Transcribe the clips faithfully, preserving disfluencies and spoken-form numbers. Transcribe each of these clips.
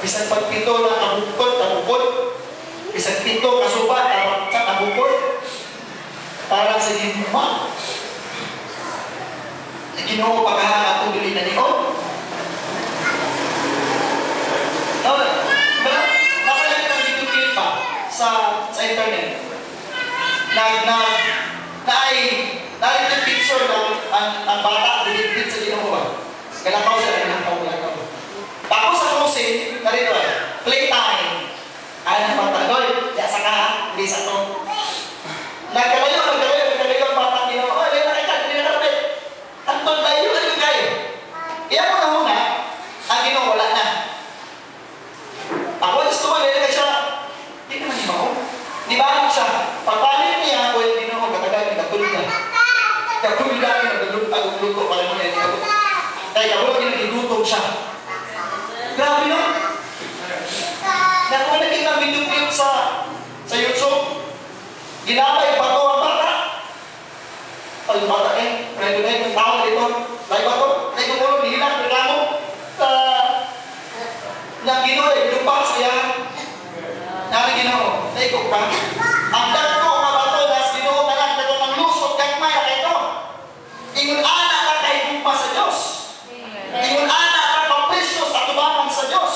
Bisag pagpito na kabukod, kabukod. Bisag pito kasuba, sa kabukod. Para sa ginuma. Ginoo pagkahanga kung dili na niyon. No, nakalagay ng video clip pa sa sa internet. Nag nag naay naay yung picture ng ang ang bata dilipit sa Ginoo. Kalakaw siya ng kalakaw. Tapos sa closing, narito playtime. Ay bata doy, ya sa ka, di sa to. Nagkalayo, nagkalayo, nagkalayo ang bata Ginoo. Oh, dili na ka, dili na kapit. Antong layo layo kayo. Kaya mo na muna, ang Ginoo wala na. Ako gusto mo nila siya. Di naman di ba ako? Di ba ako siya? Pagpalit niya ako yung Ginoo katagal ni katulog na. Katulog na yung nagluto ako luto para mo yan. Kaya ako yung nagluto siya. Grabe no? Nakuha na kita video clip sa sa YouTube. Ginapay pa to ang bata. Ay bata eh. Kaya doon eh. Kung tao dito. Kaya ba to? Kaya kung ano, nihilang reklamo. Nang Ginoo ay lupa saya. Nang Ginoo, ay ko pa. Ang dagko nga bato nas Ginoo tanan kato ng lusot gagmay na ito. Ingon ana ka kay lupa sa Dios. Ingon ana ka ka precious at tubangan sa Dios.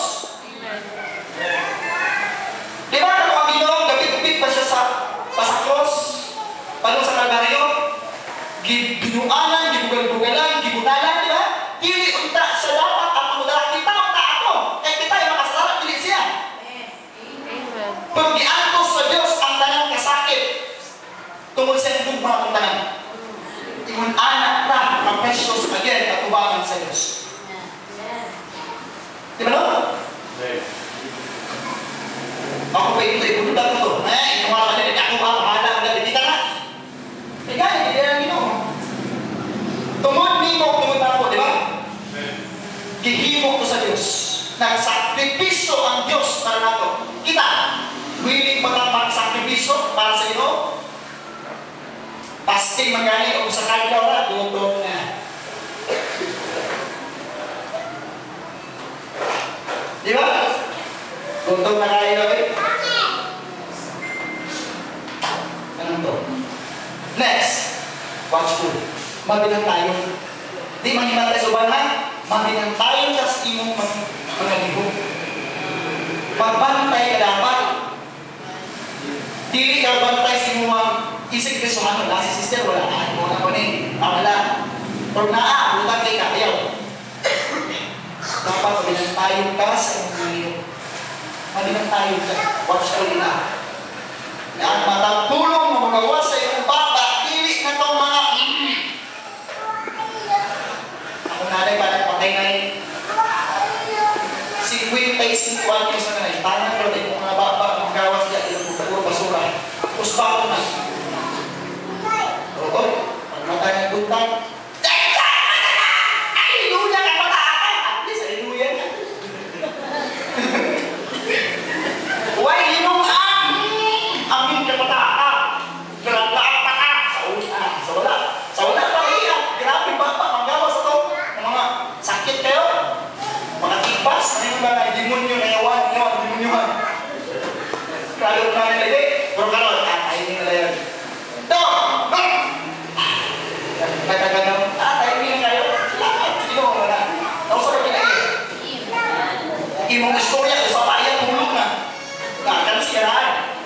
Di ba kung ang Ginoo gapit-gapit pa siya sa pasakros, pano sa Kalbaryo, ginuanan, gibugal-bugalan, gibutalan, di ba? Dili unta sa dapat at mudala kita unta ato. Kaya kita yung makasalamat dili siya. Pag giantos sa Dios ang tanang kasakit, tungkol sa dugma ang tanan. Ingon anak na ang precious again at tubangan sa Dios. Di ba no? Ako pa ito, ibundag ko to. Eh, yung mga kanilin ako ba, mahala ang galit. Kita na. Eh, gaya, hindi lang Ginoo. Tungod nimo, tungod ako, di ba? Gihimo ko sa Diyos. Nagsakripisyo ang Diyos para nato. Kita, willing pa ka magsakripisyo para sa Ginoo? Pasting magani o sa kaglaw na, dutong na. Di ba? Dutong na kayo na rin. Ano to? Next, watchful. Mabilang tayo. Di mangimatay sa banay, mabilang tayo sa imong mga libo. Pagbantay ka dapat. Dili ka bantay sa imong isig Kristohan. Wala si sister, wala na. Wala ko ni. Wala. Pag naa, utang kay kakayaw. Dapat mabilang tayo ka sa imong libo. Mabilang tayo ka. Watchful na. Ang matagtulong na magawa sa iyong bata, dili na itong mga ako nanay ba nagpatay na yun? Si Queen Tay si Juan yung sa nanay, tanang doon yung mga bata, ang gawas niya, yung puro basura. Tapos bago na. Oo, pag matay ng buntag, Hallelujah ka patakan! At least, Hallelujah ka. Why, hinungan? Amin ka patakan. Grabe pa ka. Sa wala. Sa wala pa iya. Grabe ba pa? Magawa sa to. Mga sakit kayo. Mga tibas. Ano yung mga demonyo na yawan? Yawan, demonyohan. Grabe ko na nila. Pero karoon, ayun nila yun. Ito! Nagkaganaw. Ah, tayo nila kayo. Salamat. Sige mo na. Nausap ka pinag-i. Imong istorya. Usa pa iya tulog na. Nakakal siya na.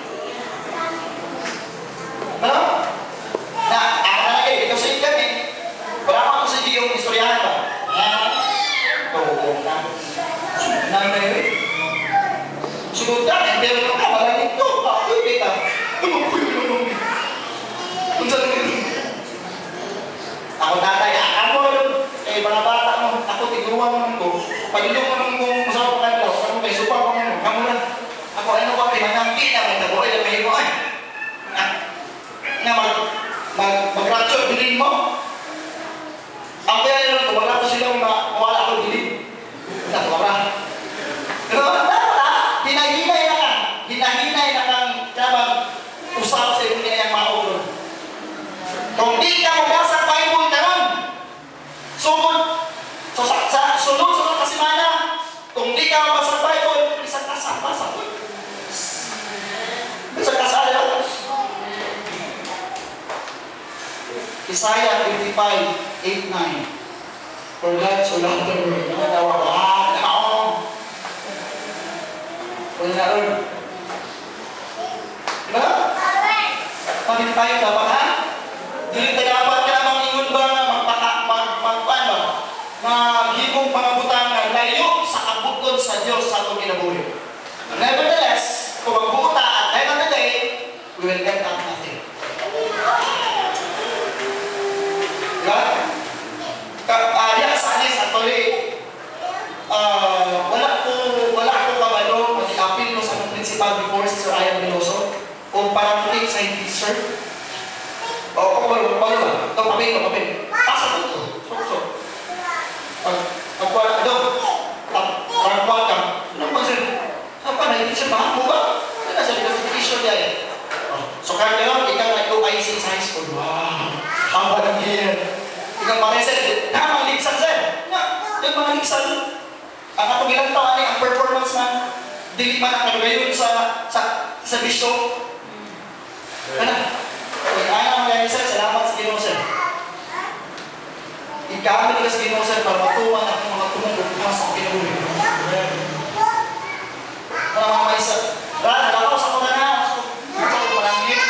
Ano? Na, ako na kayo, ito sa ikan eh. Wala pa ako sa iyong istoryahan ba? Yan. Oo, na. Sunod na yun. Sunod na, eh, pero ito ka, wala nito. Ako yung kita. Ano ko yung tulong? Kung saan nito? Ako tatay, ako yun. Eh, mga bata mo, ako tiguruan mo ko. Pagilong mo nung kung masarap ka daw, ako kay supang mo mo, kamu na. Ako, ano ko, kay manangki na, may tabuhay na may mo eh. Na mag mag mag-ratio bilin mo. Ang kaya nila wala ko silang mawala ako bilin. Natawara. Pero wala, hinahinay na kang, hinahinay na kang kabang usap sa iyo niya yung maulog. Kung di ka magbasa Bible karon, sumod, so sa sunod sunod kasi mana, kung di ka magbasa Bible, Isaiah fifty-five, eight, nine. For God so loved the world. Ano daw? Ah, nakaong. Wala na rin. Diba? Pagin tayo dapat ha? Dili tayo dapat ka namang ingon ba na magpaka, mag, magpan ba? Maghibong mga butang na layo sa kabuton sa Diyos sa itong kinabuhi. Nevertheless, kung magbuta at end of the day, we will get out nothing. Diba? Kaya sa anis, actually, uh, wala ko, wala ko kabalo, mag-i-appeal mo sa mga principal before si Sir Ian Veloso, kung parang ito yung scientist, sir. O, kung kabalo, kabalo ba? Ito, kapit, ito, kapit. Pasa ko ito. So, so. Pag-kuha, ito, parang kuha ka. Ano ba, sir? Saan pa, na-teacher ba? Mo ba? Ano na, sir, kasi teacher niya eh. So, kaya ngayon, ikaw na-O I C sa high school. Wow! Ang parang here. Ikaw mga sir, na mga ligsan sir. Na, yung mga ligsan. Ang atong ilang taon ay ang performance na dili man ang ngayon sa sa sa bisyo. Ano? Okay, ayaw mga sir, salamat sa Ginoo sir. Ikamit ka sa Ginoo sir para matuwa na ang mga tumungkong sa kinabuhi. Ano mga mga isa? Brad, ako sa mga na. Sa mga malangit.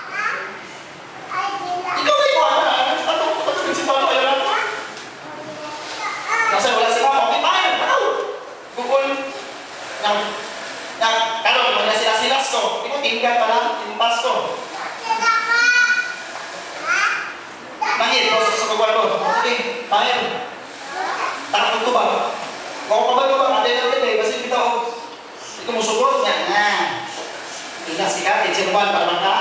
Ikaw kayo ano na? Kasi wala sila, okay tayo, ano? Google, nang, nang, ano, wala sila silas ko. Ito, tinggan pa lang, timpas ko. Nangit, ko sa Google ko. Okay, tayo. Takot ko ba? Kung ako ba ito ba, ate na ito eh, kasi ito, ito mo sugot niya, na. Inas ka, tinsinuan, para maka.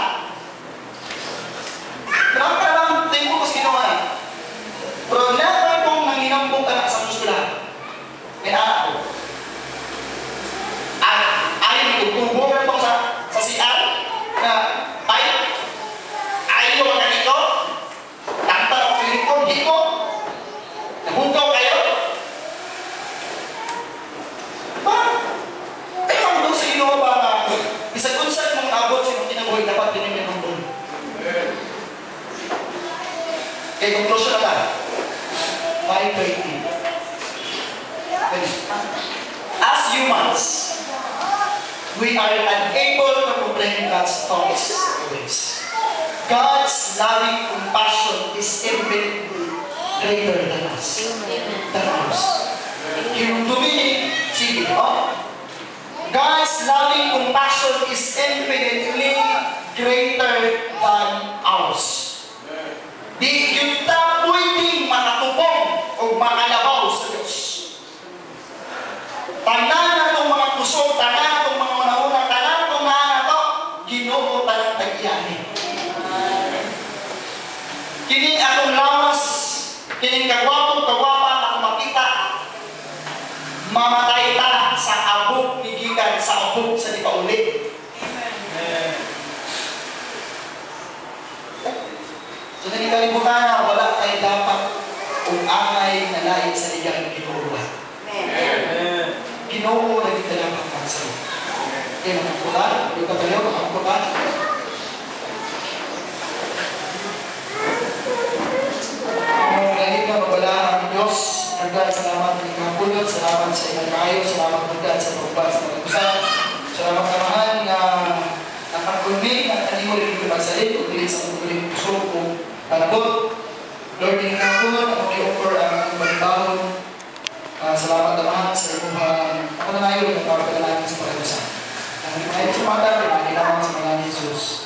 Grabe ka naman, tingin ko kasi ginawa eh. Pero never kong nanginambong ka na sa muskulan. May anak ko. At ayaw nito, tubo ka ito sa, sa C R na tayo. Ayaw mo ka dito. Tanta ang pilikon dito. Nahugaw kayo. Ba? Ay, ang doon sa ginawa ba na isag-unsag mong abot sa mga kinabuhay dapat din yung nambong. Okay, conclusion na lang. five twenty. As humans, we are unable to comprehend God's thoughts and ways. God's loving compassion is infinitely greater than us. Than us. Yung tumingin, sige, oh? God's loving compassion is infinitely greater than ours. Di yun ta pwedeng makatupong o makalabaw sa Diyos. Tanan na itong mga kusog, tanan na itong mga una-una, tanan na itong mga ito, Ginoo tanang tag-iyanin. Kining atong lawas, kining kagwapong kagwapa na makita, mamatay ta sa abog nigikan sa abog sa di paulit. So, nanikalimutan na wala tayo dapat kung angay na lain sa ligang Ginoo. Ginoo na kita dapat ang sa'yo. Kaya makapula, yung kapalayo, makapula. Ang kahit na mabala ang Diyos, nagdaan salamat ng kapulot, salamat sa ilang kayo, salamat nagdaan sa pagbat sa pag-usap, salamat kamahan na nakapulmig at kanimo rin yung magsalit, kung ulit sa muling puso kung kalabot. Lord, hindi na po, ako i-offer ang balibawon. Uh, salamat naman sa inyong ako na ngayon, nagpapagala natin sa pag-usan. Ang mga ito sa mga dami, mga ginawang sa mga ni Jesus.